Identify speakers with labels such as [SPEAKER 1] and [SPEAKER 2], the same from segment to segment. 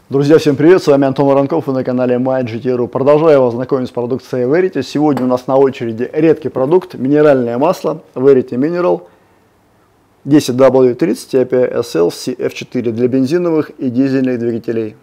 [SPEAKER 1] Друзья, всем привет, с вами Антон Воронков, вы на канале MyGT.ru. Продолжаю вас знакомить с продукцией Verity. Сегодня у нас на очереди редкий продукт, минеральное масло Verity Mineral 10W30 IPA-SL CF4 для бензиновых и дизельных двигателей.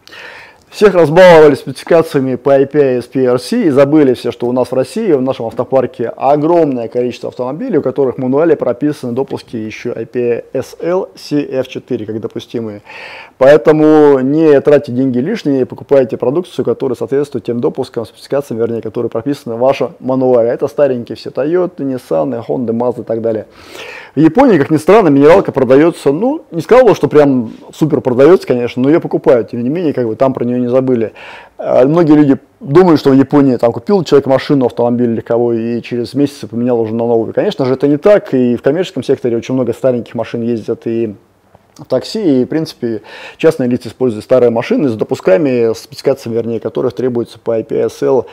[SPEAKER 1] Всех разбаловали спецификациями по IPA и SPRC и забыли все, что у нас в России, в нашем автопарке огромное количество автомобилей, у которых в мануале прописаны допуски еще IPA-SL CF4 как допустимые. Поэтому не тратьте деньги лишние, покупайте продукцию, которая соответствует тем допускам, спецификациям, вернее, которые прописаны в вашем мануале. Это старенькие все Toyota, Nissan, Honda, Mazda и так далее. В Японии, как ни странно, минералка продается, ну, не сказал, что прям супер продается, конечно, но ее покупают. Тем не менее, как бы там про нее не забыли. Многие люди думают, что в Японии там купил человек машину, автомобиль легковой и через месяц поменял уже на новую. Конечно же, это не так, и в коммерческом секторе очень много стареньких машин ездят, и в такси, и, в принципе, частные лица используют старые машины с допусками, с спецификациями, вернее, которых требуется по IPA-SL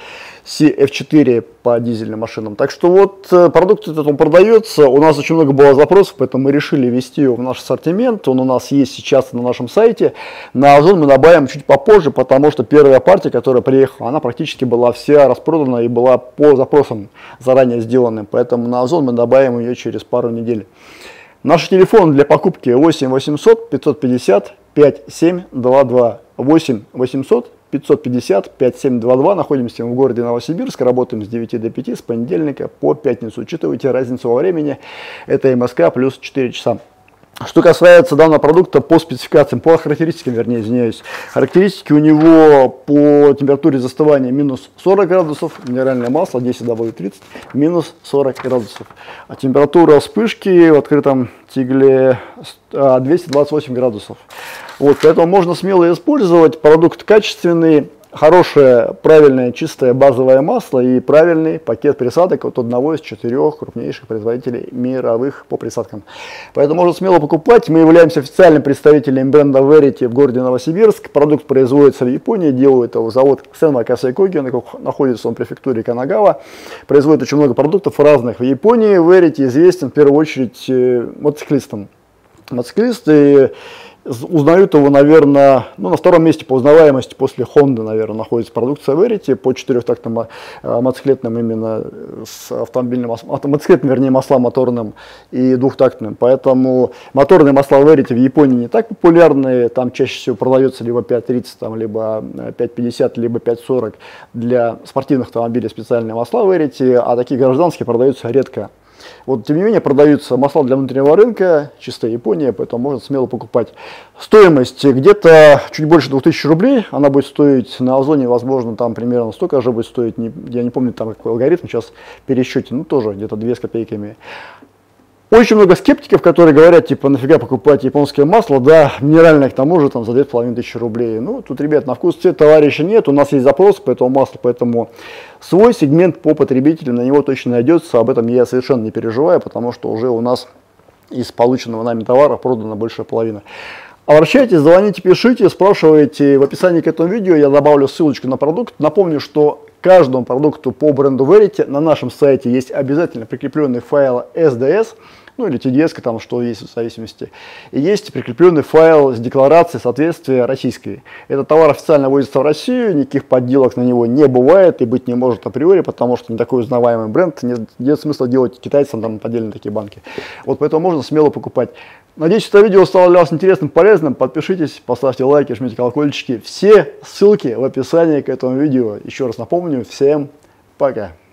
[SPEAKER 1] CF4 по дизельным машинам. Так что вот продукт этот он продается, у нас очень много было запросов, поэтому мы решили ввести его в наш ассортимент, он у нас есть сейчас на нашем сайте. На Озон мы добавим чуть попозже, потому что первая партия, которая приехала, она практически была вся распродана и была по запросам заранее сделанным, поэтому на Озон мы добавим ее через пару недель. Наш телефон для покупки 8 800 550 5722. 8 800 550 5722. Находимся в городе Новосибирск, работаем с 9 до 5 с понедельника по пятницу. Учитывайте разницу во времени, это МСК плюс 4 часа. Что касается данного продукта по спецификациям, по характеристикам, вернее, извиняюсь. Характеристики у него по температуре застывания минус 40 градусов, минеральное масло 10W30 минус 40 градусов. А температура вспышки в открытом тигле 228 градусов. Вот, поэтому можно смело использовать. Продукт качественный. Хорошее, правильное, чистое базовое масло и правильный пакет присадок от одного из 4 крупнейших производителей мировых по присадкам. Поэтому можно смело покупать. Мы являемся официальным представителем бренда Verity в городе Новосибирск. Продукт производится в Японии, делает его завод Сенма Касайкоги, находится он в префектуре Канагава. Производит очень много продуктов разных в Японии. Verity известен в первую очередь мотоциклистам. Мотоциклисты узнают его, наверное, на втором месте по узнаваемости после Honda, наверное, находится продукция Verity по четырехтактным мотоциклетным именно с автомобильным мотоциклетным, вернее, маслам моторным и двухтактным. Поэтому моторные масла Verity в Японии не так популярны, там чаще всего продается либо 5.30, либо 5.50, либо 5.40 для спортивных автомобилей специальные масла Verity, а такие гражданские продаются редко. Вот, тем не менее, продаются масла для внутреннего рынка, чистая Япония, поэтому можно смело покупать. Стоимость где-то чуть больше 2000 рублей, она будет стоить на Озоне, возможно, там примерно столько же будет стоить, я не помню там какой алгоритм, сейчас в пересчете, тоже где-то 2 с копейками. Очень много скептиков, которые говорят, типа, нафига покупать японское масло, да, минеральное к тому же, там, за 2500 рублей. Ну, тут, ребят, на вкус цвет товарища нет, у нас есть запрос по этому маслу, поэтому свой сегмент по потребителю на него точно найдется, об этом я совершенно не переживаю, потому что уже у нас из полученного нами товара продана большая половина. Обращайтесь, звоните, пишите, спрашивайте в описании к этому видео, я добавлю ссылочку на продукт. Напомню, что каждому продукту по бренду Verity на нашем сайте есть обязательно прикрепленный файл SDS, или TDS, там что есть в зависимости. И есть прикрепленный файл с декларацией соответствия российской. Этот товар официально ввозится в Россию, никаких подделок на него не бывает и быть не может априори, потому что не такой узнаваемый бренд, нет смысла делать китайцам там поддельные такие банки. Вот поэтому можно смело покупать. Надеюсь, это видео стало для вас интересным, полезным. Подпишитесь, поставьте лайки, жмите колокольчики. Все ссылки в описании к этому видео. Еще раз напомню, всем пока.